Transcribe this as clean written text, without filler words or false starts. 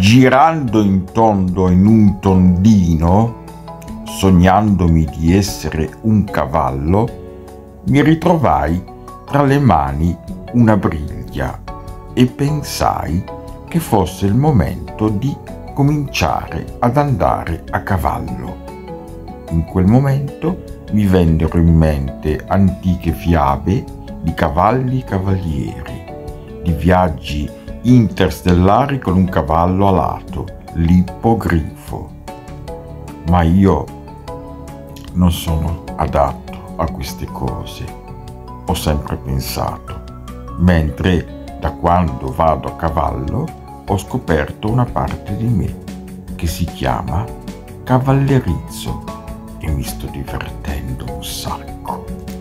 girando in tondo in un tondino, sognandomi di essere un cavallo, mi ritrovai tra le mani una briglia e pensai che fosse il momento di cominciare ad andare a cavallo. In quel momento mi vennero in mente antiche fiabe di cavalli e cavalieri, di viaggi interstellari con un cavallo alato, l'ippogrifo. Ma io non sono adatto a queste cose, ho sempre pensato, mentre da quando vado a cavallo ho scoperto una parte di me che si chiama cavallerizzo e mi sto divertendo un sacco.